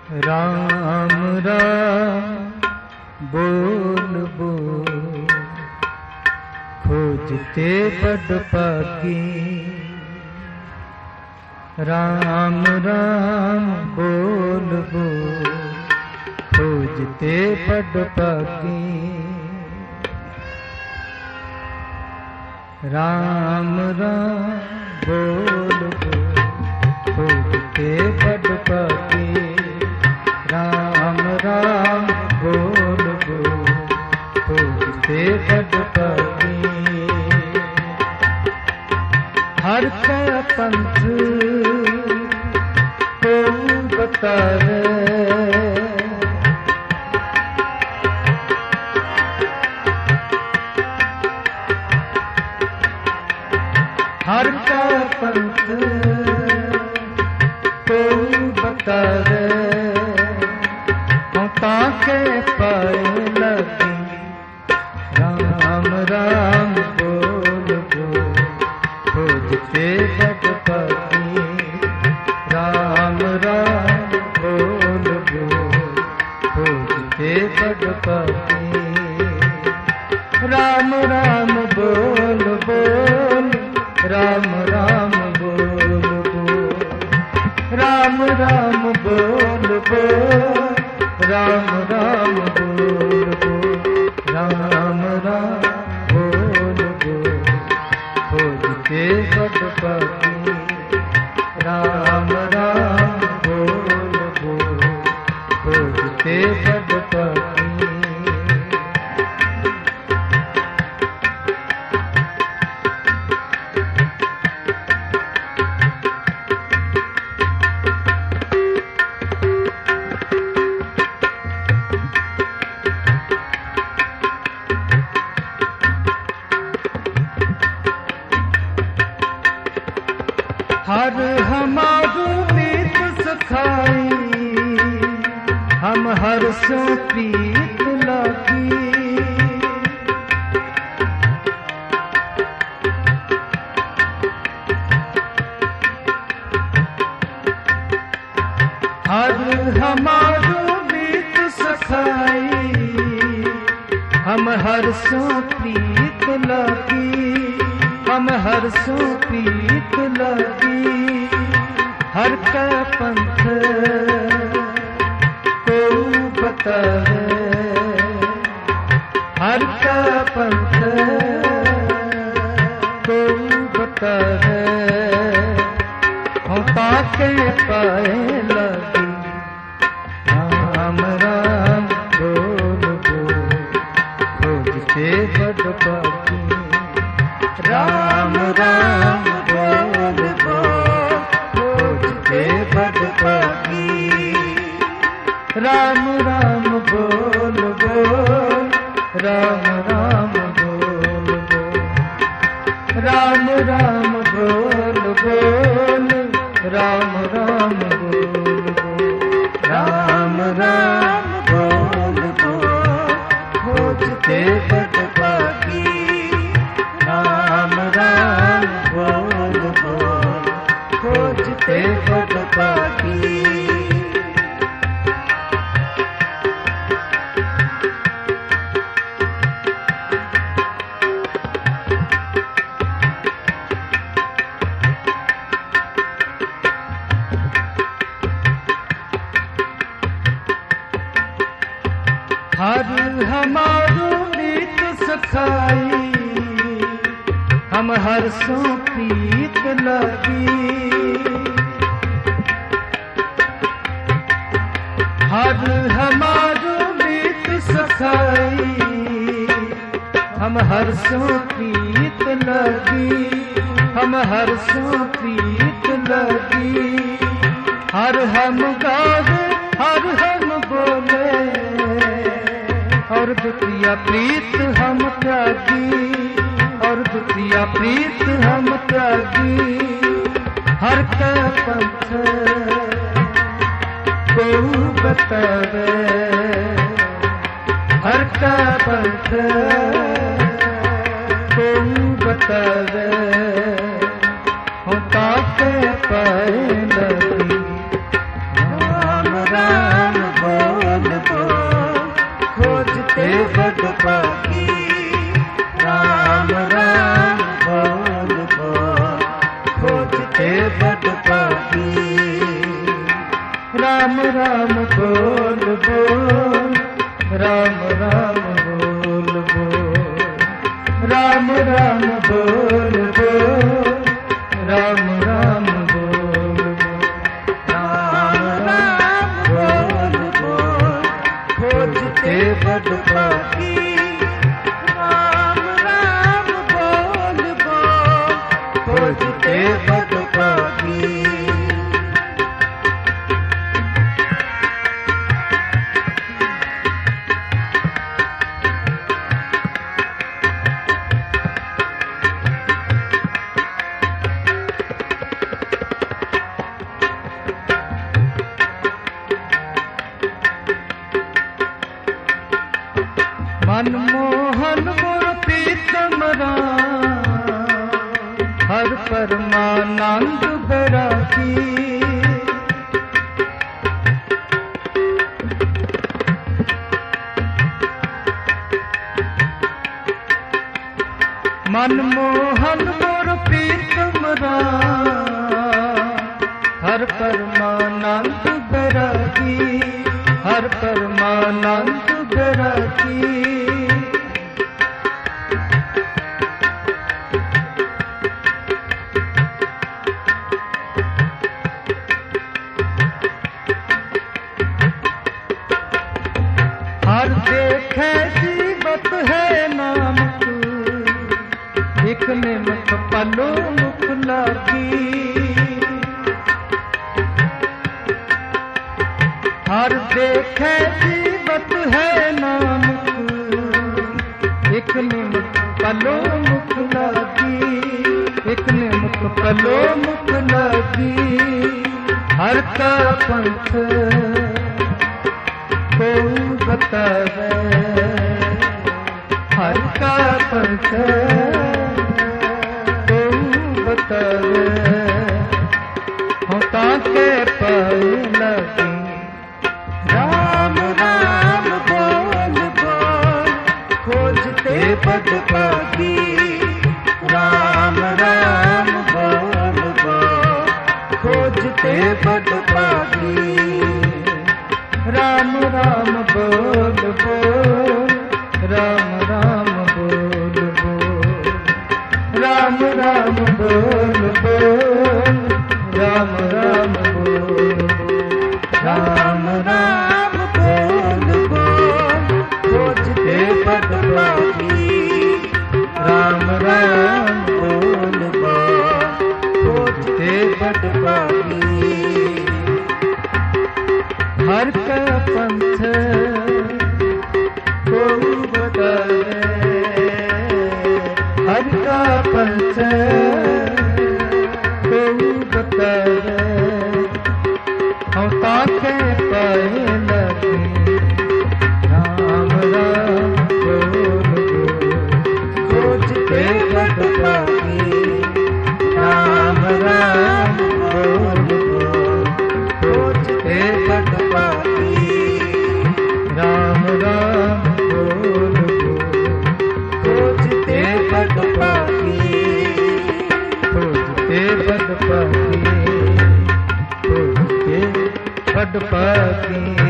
राम राम बोल बोल, खोजते बड़ पागी। राम राम बोल बोल, खोजते बड़ पागी। राम राम बोल बोल, खोजते बड़ पागी। राम राम बोल बोल, खोजते बड़ पागी। हर का पंथ को बतावे, हर का पंथ को बतावे, ताके पाए लगी। राम राम बोल बोल, खोजते बड़ पागी। राम राम बोल बोल, खोजते बड़ पागी। राम राम बोल बोल, राम राम बोल बोल, राम राम बोल बोल, राम राम बोल बोल, राम राम बोल बोल, खोजते बड़ पागी। राम राम बोल बोल, खोजते बड़ पागी। हर हमारू प्रीत सखाई, हम हर सो प्रीत लागी। हर हमारू प्रीत सखाई, हम हर सो प्रीत लागी। हम हर सो प्रीत लागी। हर का पंथ को बतावे, हर का पंथ को बतावे, ताके पाए लगी। राम राम बोल बोल, खोजते बड़ पागी। राम राम बोल बोल, खोजते बड़ पागी। राम राम बोल बोल, राम राम बोल बोल, राम राम बोल बोल, राम राम बोल बोल, राम राम बोल बोल, खोजते बड़ पागी। राम राम बोल बोल, खोजते बड़ पागी। हर हमारू प्रीत सखाई, हम हर सो प्रीत लगी। हर हमारू प्रीत सखाई, हम हर सो प्रीत लगी। हम हर सो प्रीत लगी। हर हम गावे, हर हम बोले, और द्वितीय प्रीत हम त्यागी। और द्वितीय प्रीत हम त्यागी। हर का पंथ को बतावे, हर का पंथ को बतावे, ताके पाए लगी। राम राम पागी। राम राम बोल बोल खोजते बड़ पागी। राम राम बोल बोल राम राम बोल बोल राम राम बोल बोल राम राम बोल बोल राम राम बोल बोल खोजते बड़ पागी। राम राम बोल बोल खोजते बड़ पागी। मनमोहन मोर प्रीतम राम हर परमानंद बैरागी। मनमोहन मोर प्रीतम राम हर परमानंद बैरागी। हर परमानंद बैरागी। हर देखे जीवत है नाम तू एक निमक पलो मुख लागी। हर देखे जीवत है नाम तू एक निमक पलो मुख लागी। एक निमक पलो मुख लागी। हर का पंथ को बतावे हर का पंथ को बतावे होता के पाए लगी। राम राम बोल बोल खोजते बड़ पागी। राम राम बोल बोल खोजते बड़ पागी। राम राम बोल बोल राम राम बोल बोल राम राम बोल बोल राम राम बोल बोल राम राम बोल बोल खोजते बड़ पागी। राम राम बोल बोल खोजते बड़ पागी। हर का पंथ को बतावे हर का पंथ को बतावे होता के पाए लगे। राम राम बोल बोल खोजते बड़ पागी। राम राम बोल बोल खोजते बड़ पागी। राम राम बोल बोल खोजते बड़ पागी। खोजते बड़ पागी खोजते बड़ पागी।